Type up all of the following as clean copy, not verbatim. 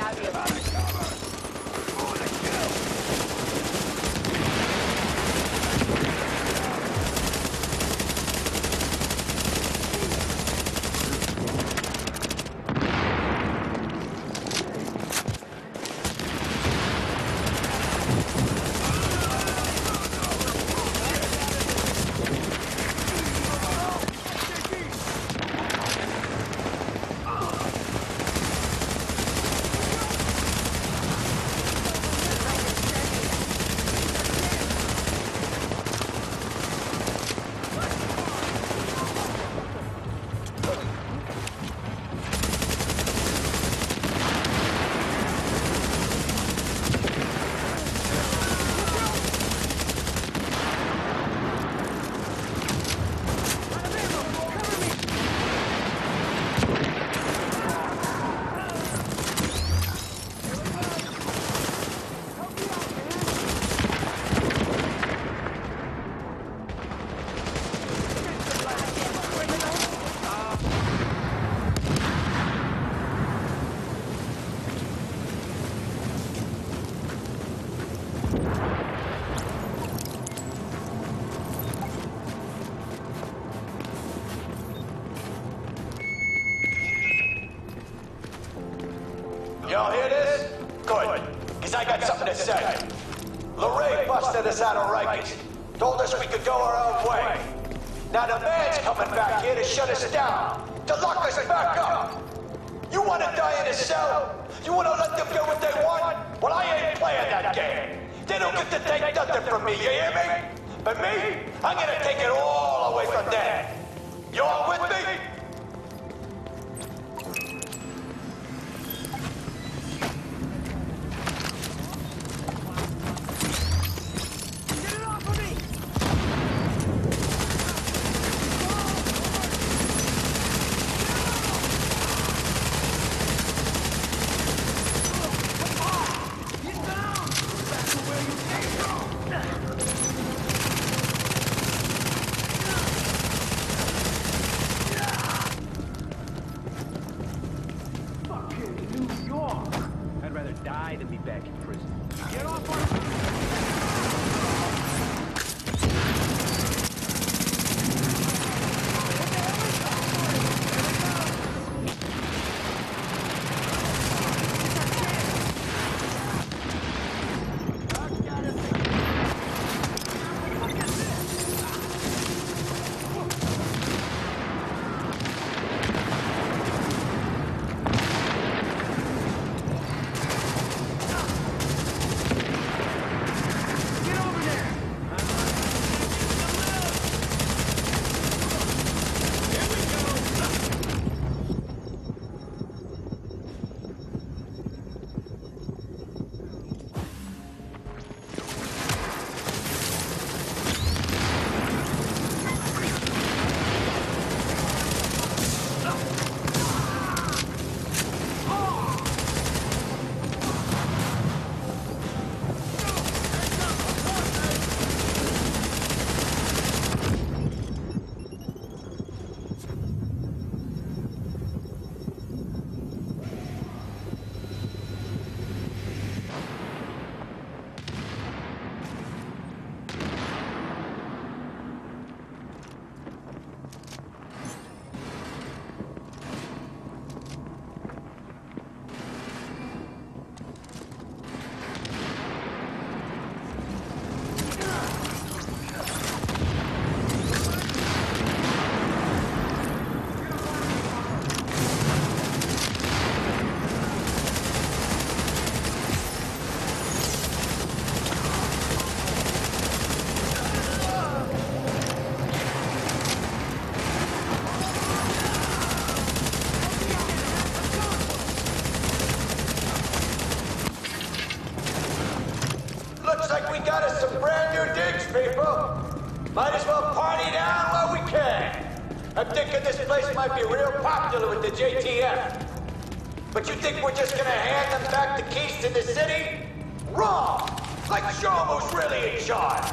Y'all hear this? Good, because I got something to say. Lorraine busted us out of Rikers. Told us we could go our own way. Now the man's coming back here to shut us down, to lock us back up. You want to die in a cell? You want to let them get what they want? Well, I ain't playing that game. They don't get to take nothing from me, you hear me? But me, I'm gonna take it all away from them. You all with me? Might as well party down while we can. I'm thinking this place might be real popular with the JTF. But you think we're just gonna hand them back the keys to the city? Wrong! Like Shomo's really in charge.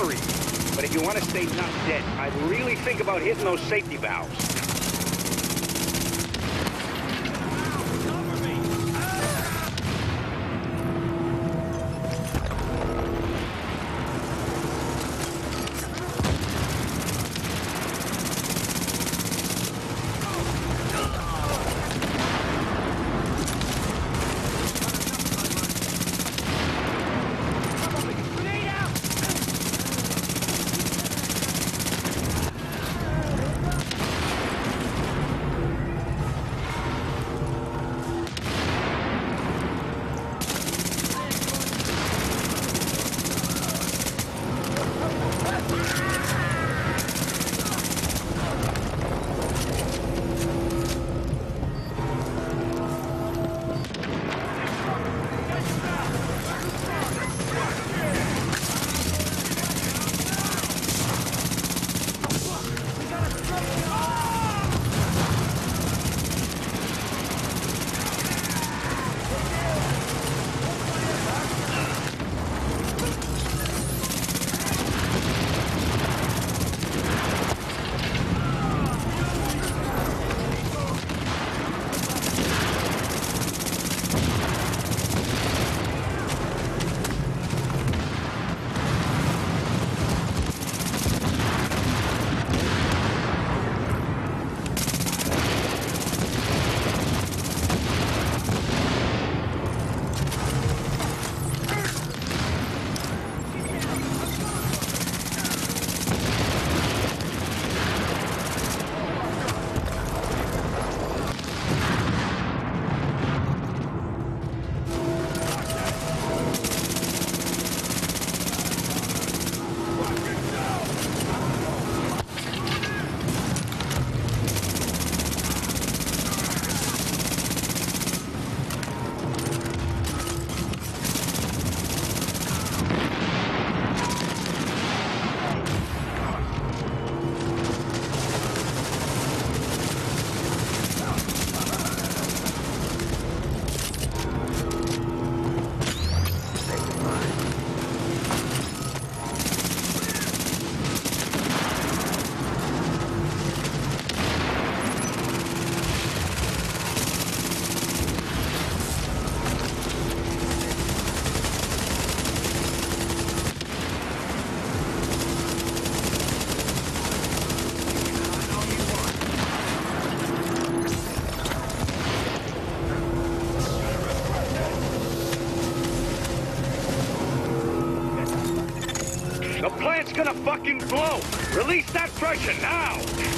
worry. But if you want to stay not dead, I'd really think about hitting those safety valves. The plant's gonna fucking blow! Release that pressure now!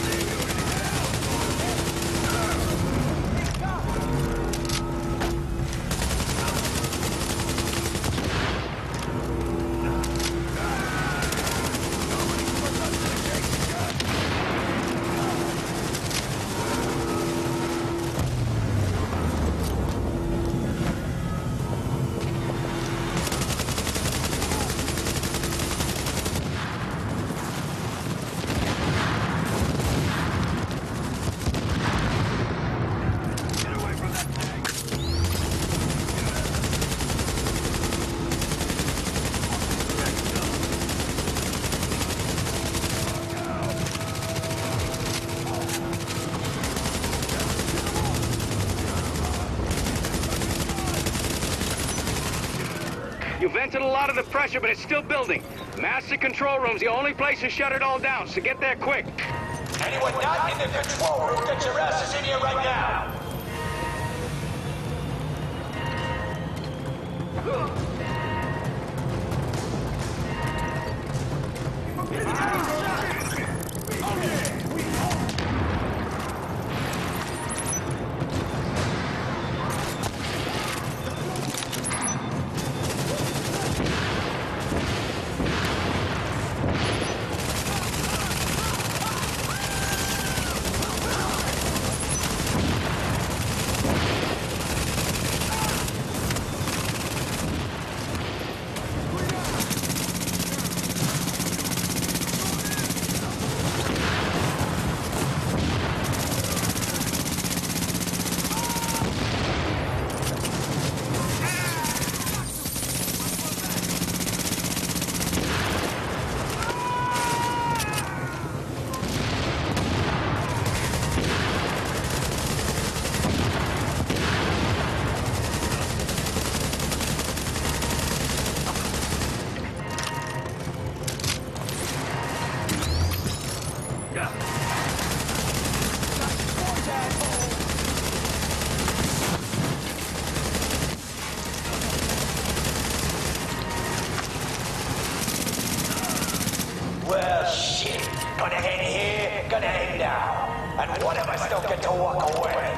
You vented a lot of the pressure, but it's still building. Master control room's the only place to shut it all down, so get there quick. Anyone not in the control room, get your asses in here right now! and one of us don't get to walk away.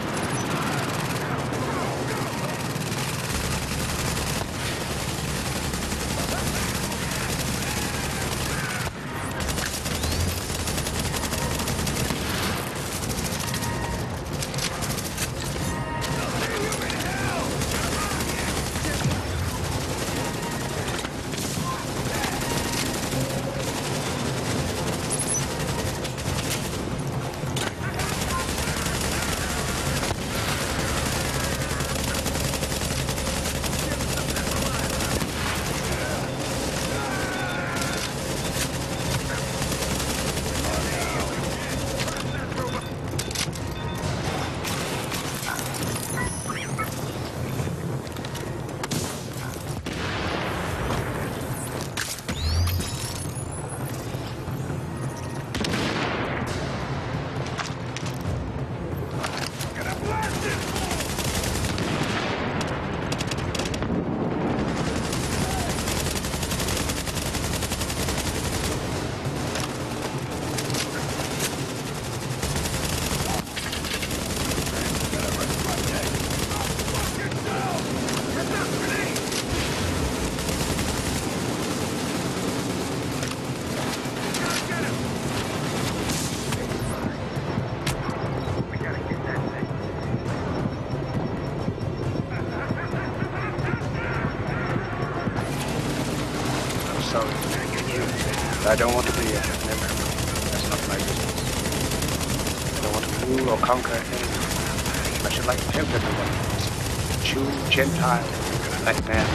I don't want to be a member. That's not my business. I don't want to rule or conquer anyone. I should like to help everyone. Jew, Gentile, black man,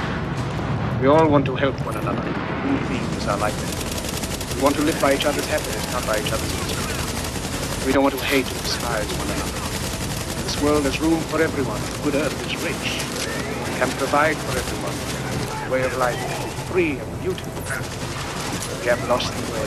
white. We all want to help one another. Human beings are like that. We want to live by each other's happiness, not by each other's misery. We don't want to hate and despise one another. In this world there's room for everyone. The good earth is rich. We can provide for everyone. A way of life free and beautiful. We have lost the way.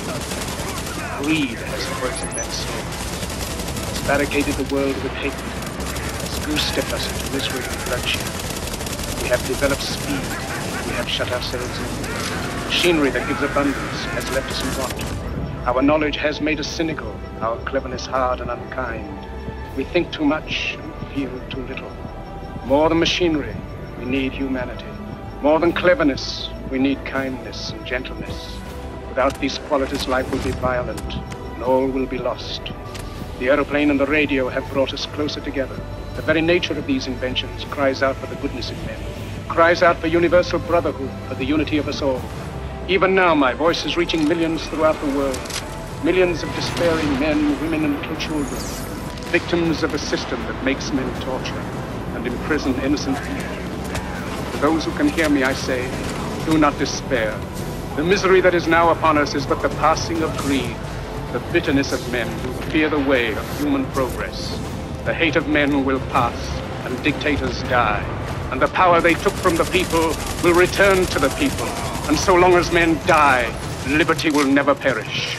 Greed has poisoned that soul. Has barricaded the world with hatred. Has goose-stepped us into misery and bloodshed. We have developed speed. We have shut ourselves in. Machinery that gives abundance has left us in want. Our knowledge has made us cynical. Our cleverness hard and unkind. We think too much and feel too little. More than machinery, we need humanity. More than cleverness, we need kindness and gentleness. Without these qualities, life will be violent, and all will be lost. The aeroplane and the radio have brought us closer together. The very nature of these inventions cries out for the goodness in men, cries out for universal brotherhood, for the unity of us all. Even now, my voice is reaching millions throughout the world. Millions of despairing men, women, and little children, victims of a system that makes men torture and imprison innocent people. To those who can hear me, I say, do not despair. The misery that is now upon us is but the passing of greed, the bitterness of men who fear the way of human progress. The hate of men will pass, and dictators die, and the power they took from the people will return to the people. And so long as men die, liberty will never perish.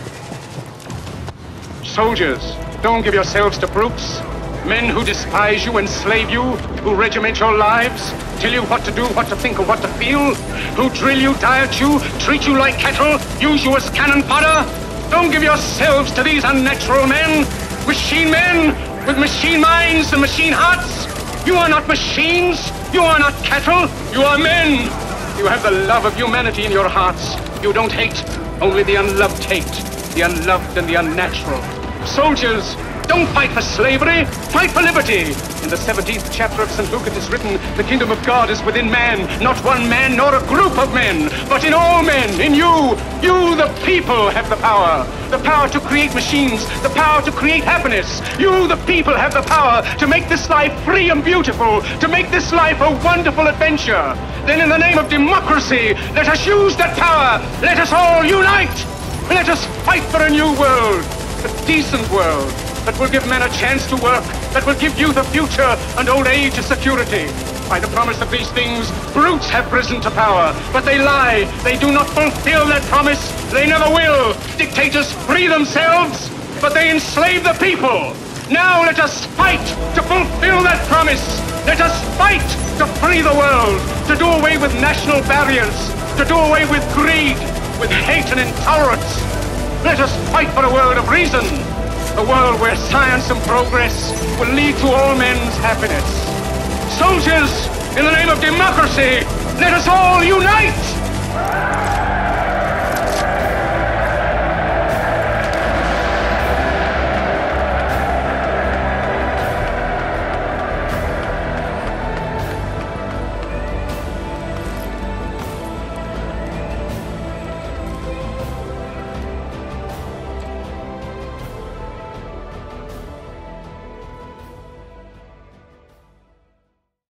Soldiers, don't give yourselves to brutes. Men who despise you, enslave you, who regiment your lives, tell you what to do, what to think, and what to feel, who drill you, diet you, treat you like cattle, use you as cannon fodder. Don't give yourselves to these unnatural men, machine men, with machine minds and machine hearts. You are not machines, you are not cattle, you are men. You have the love of humanity in your hearts. You don't hate, only the unloved hate, the unloved and the unnatural. Soldiers, don't fight for slavery, fight for liberty. In the 17th chapter of St. Luke it is written, the kingdom of God is within man, not one man nor a group of men, but in all men, in you. You, the people, have the power to create machines, the power to create happiness. You, the people, have the power to make this life free and beautiful, to make this life a wonderful adventure. Then in the name of democracy, let us use that power. Let us all unite. Let us fight for a new world, a decent world, that will give men a chance to work, that will give youth a future and old age a security. By the promise of these things, brutes have risen to power, but they lie. They do not fulfill that promise. They never will. Dictators free themselves, but they enslave the people. Now let us fight to fulfill that promise. Let us fight to free the world, to do away with national barriers, to do away with greed, with hate and intolerance. Let us fight for a world of reason. A world where science and progress will lead to all men's happiness. Soldiers, in the name of democracy, let us all unite!